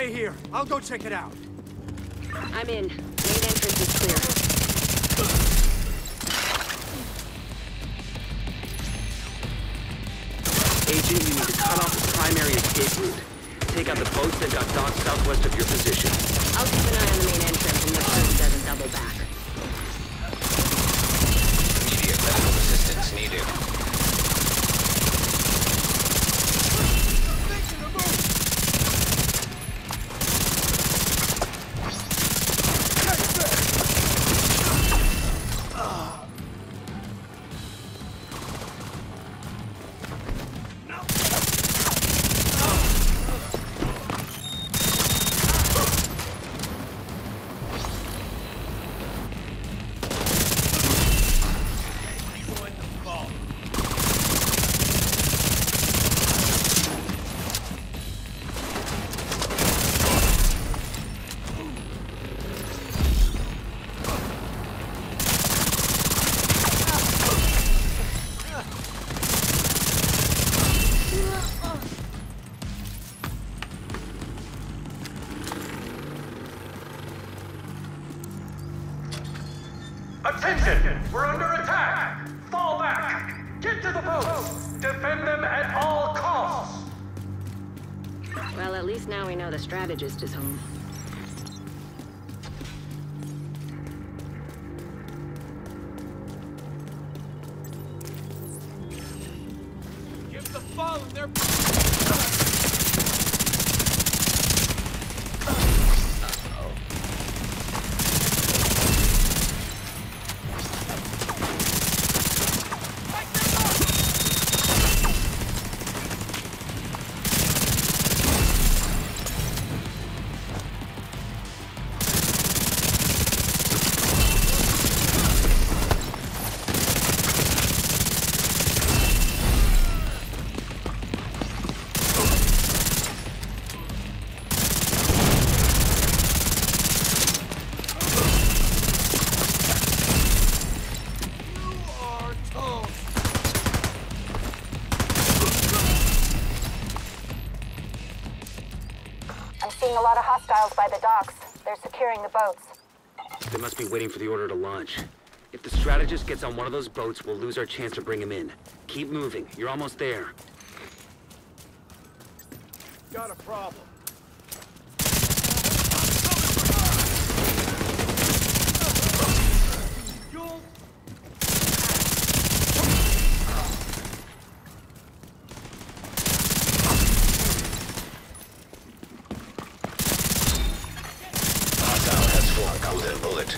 stay here. I'll go check it out. I'm in. Main entrance is clear. Agent, you need to cut off the primary escape route. Take out the boats that got docked southwest of your position. I'll keep an eye on the main entrance and make sure he doesn't double back. Immediate medical assistance needed. Attention! We're under attack! Fall back! Get to the boats! Defend them at all costs! Well, at least now we know the strategist is home. Give the phone their... Seeing a lot of hostiles by the docks. They're securing the boats. They must be waiting for the order to launch. If the strategist gets on one of those boats, we'll lose our chance to bring him in. Keep moving. You're almost there. Got a problem. Golden bullet.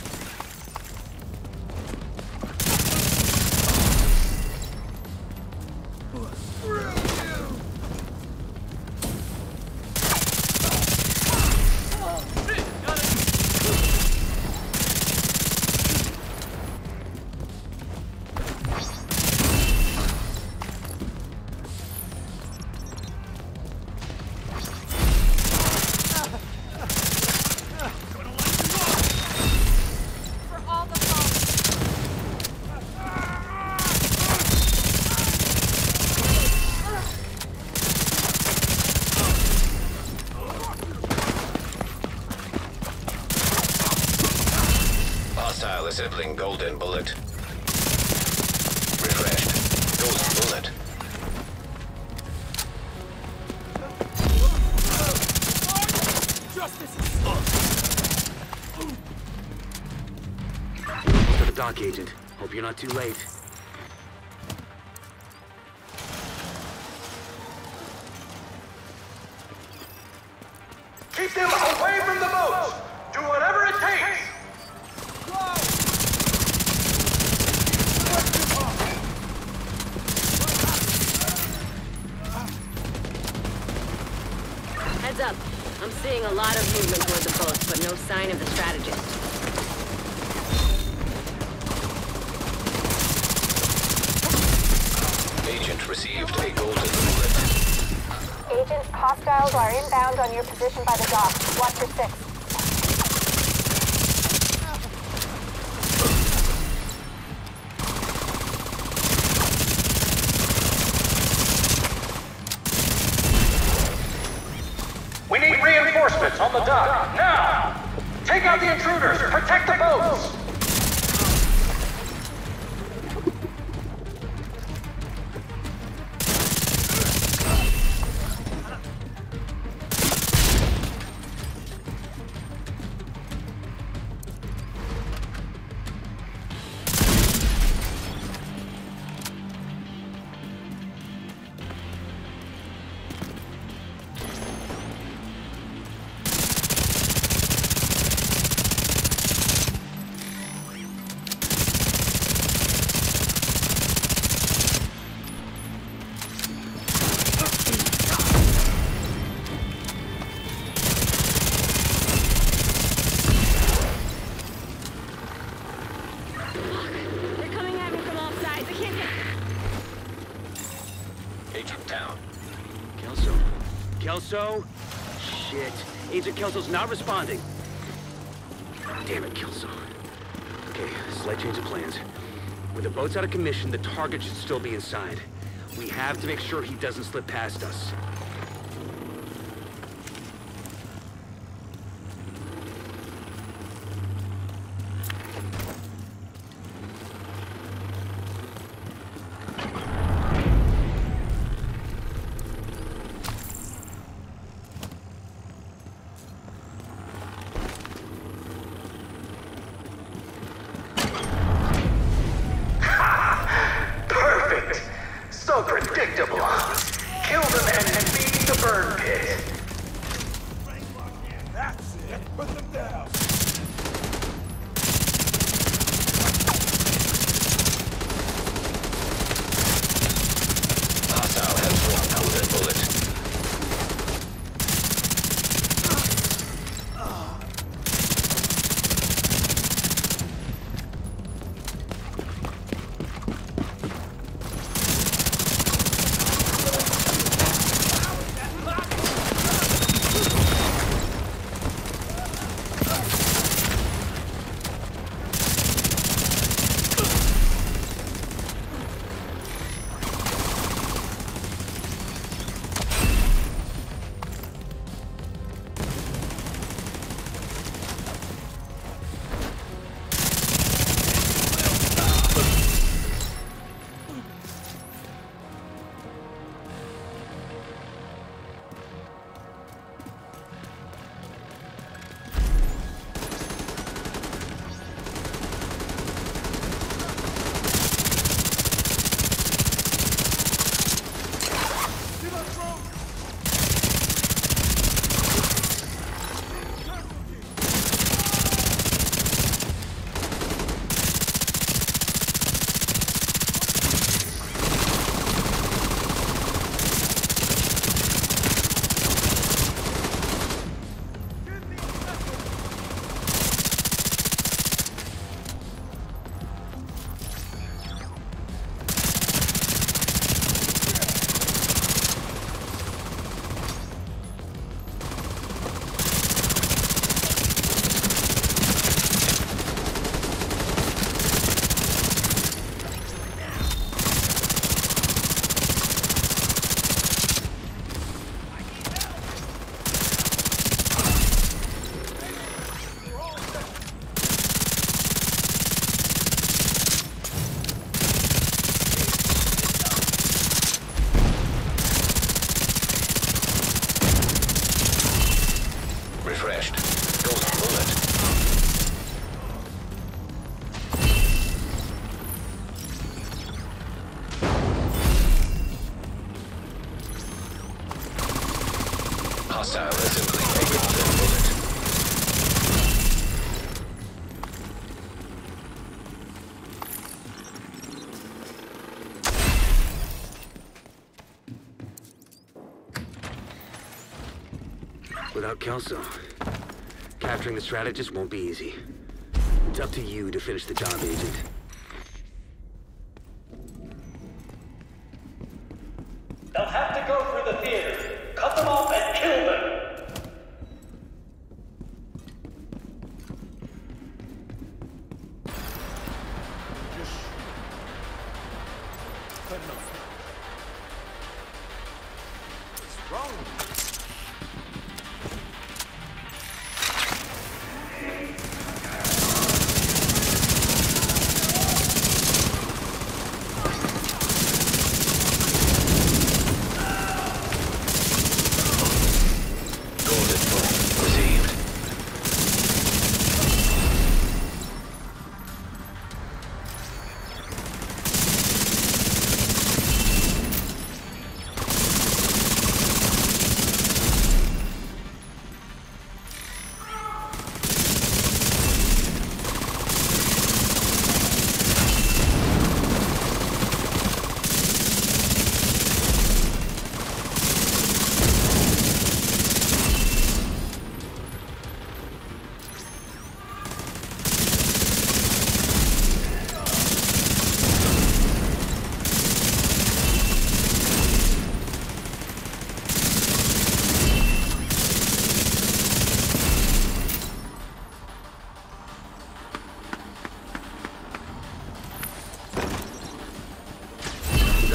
Hostile assembling golden bullet. Refreshed. Golden bullet. To the dock, Agent. Hope you're not too late. Keep them away from the boats! Do whatever it takes! Heads up. I'm seeing a lot of movement toward the boats, but no sign of the strategist. Agent received a golden bullet. Agent, hostiles are inbound on your position by the dock. Watch your six. We need reinforcements! Reinforcements on the dock, now! Take out the intruders! Protect the boats! They're coming at me from all sides. I can't get... Agent down. Kelso? Kelso? Shit. Agent Kelso's not responding. Damn it, Kelso. Okay, slight change of plans. With the boats out of commission, the target should still be inside. We have to make sure he doesn't slip past us. Perfect! So predictable. Kill them and feed the burn pit. That's it. Put them down. Hostile has one golden bullet. Refreshed. Golden bullet. Hostile assembling a golden bullet. Without Kelso, capturing the strategist won't be easy. It's up to you to finish the job, Agent. They'll have to go through the theater. Cut them off and kill them. What's wrong with you?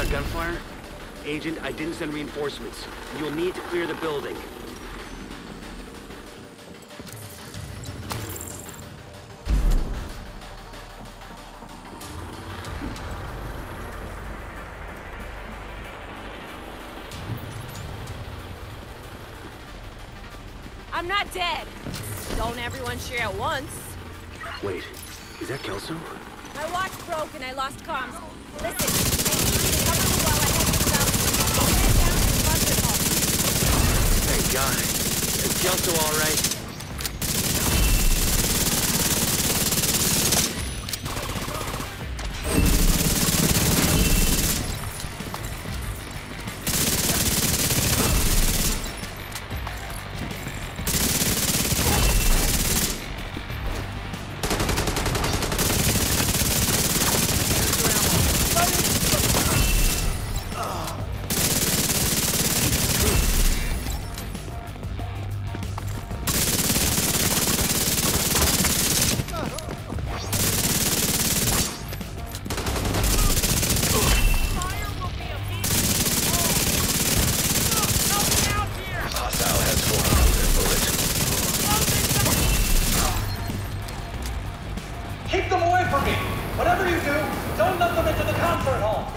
that gunfire? Agent, I didn't send reinforcements. You'll need to clear the building. I'm not dead. Don't everyone share at once. Wait, is that Kelso? My watch broke and I lost comms. Listen, I need you to cover the wall I head to south. I'll head down to the Buster Hall. Thank God. Is Kelso all right? Keep them away from me! Whatever you do, don't let them into the concert hall!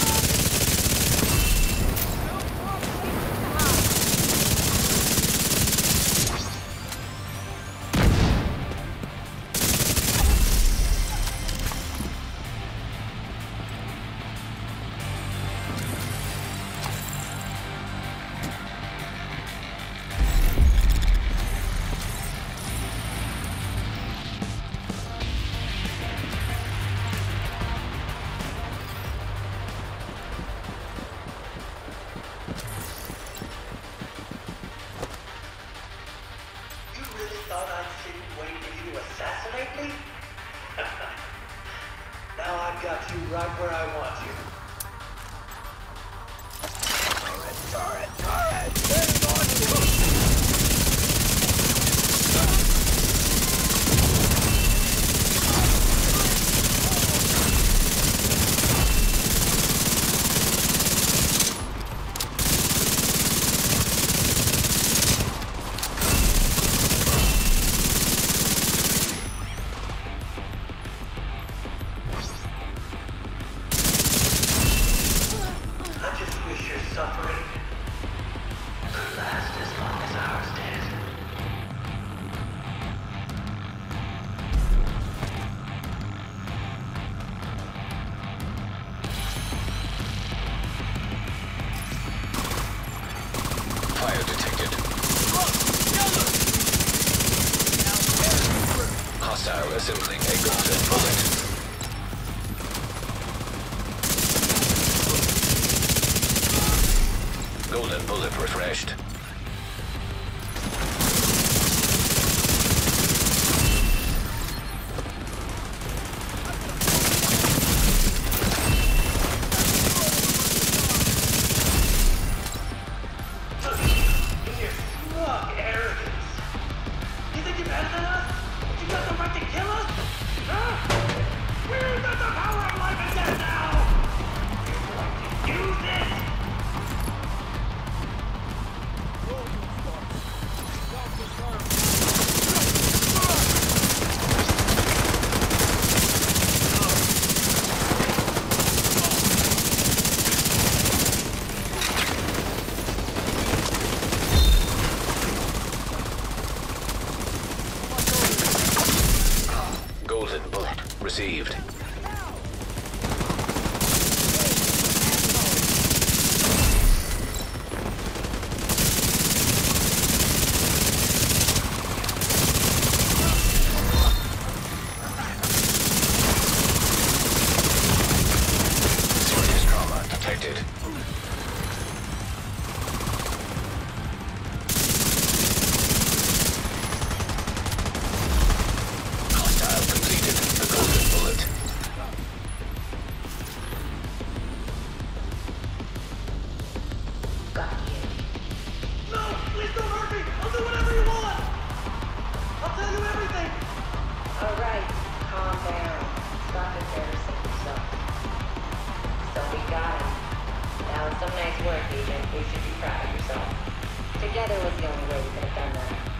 Thought I'd sit and wait for you to assassinate me? Now I've got you right where I want you. Suffering will last as long as ours did. Fire detected. Hostile assembling a golden bullet. Golden bullet refreshed. Your smug arrogance. You think you're better than us? You got the right to kill us? Huh? We're got the power of life and death now! You're going to use it! Golden bullet received. Serious trauma detected. Hostile completed the golden bullet. No! Please don't hurt me! I'll do whatever you want! I'll tell you everything! Alright, calm down. Stop embarrassing yourself. Somebody got him. Some nice work, Agent. You should be proud of yourself. Together was the only way we could have done that.